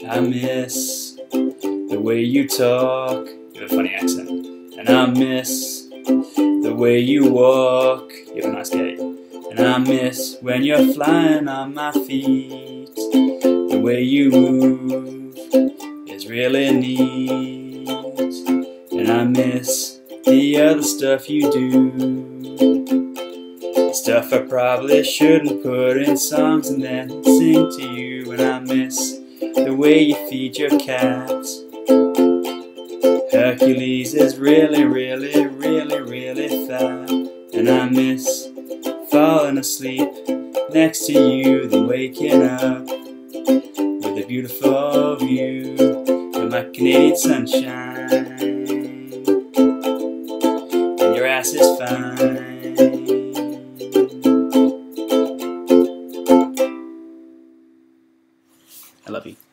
I miss the way you talk. You have a funny accent. And I miss the way you walk. You have a nice gait. And I miss when you're flying on my feet. The way you move is really neat. And I miss the other stuff you do. Stuff I probably shouldn't put in songs and then sing to you. And I miss the way you feed your cat. Hercules is really, really, really, really fat. And I miss falling asleep next to you, then waking up with a beautiful view of my Canadian sunshine. And your ass is fine. I love you.